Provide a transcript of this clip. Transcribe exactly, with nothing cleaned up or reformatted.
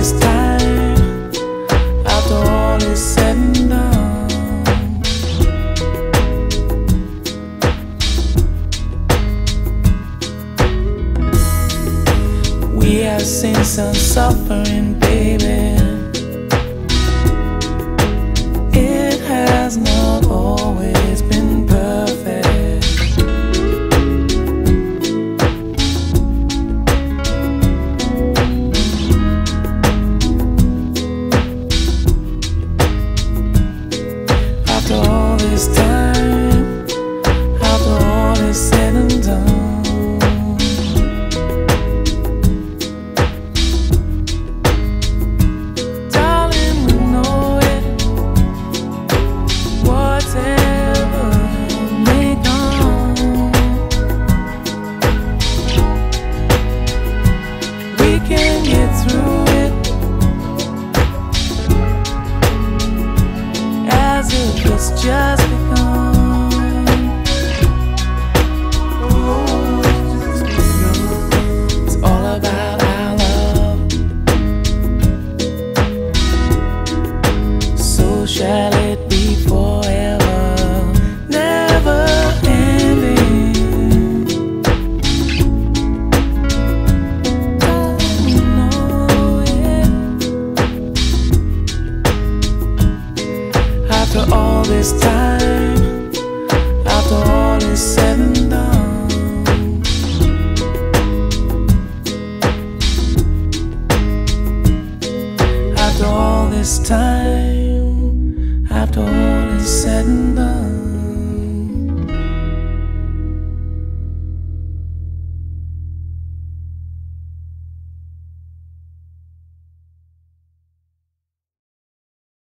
this time, after all is said and done, we have seen some suffering, baby. It has not always been perfect. After all this time, after all is said and done, darling, we know it. Whatever may come, we can get through it as if it's just begun. It's all about our love, so shall it be forever, never ending. Darling, you know it. After all this time, after all is said and done, after all this time, after all is said and done.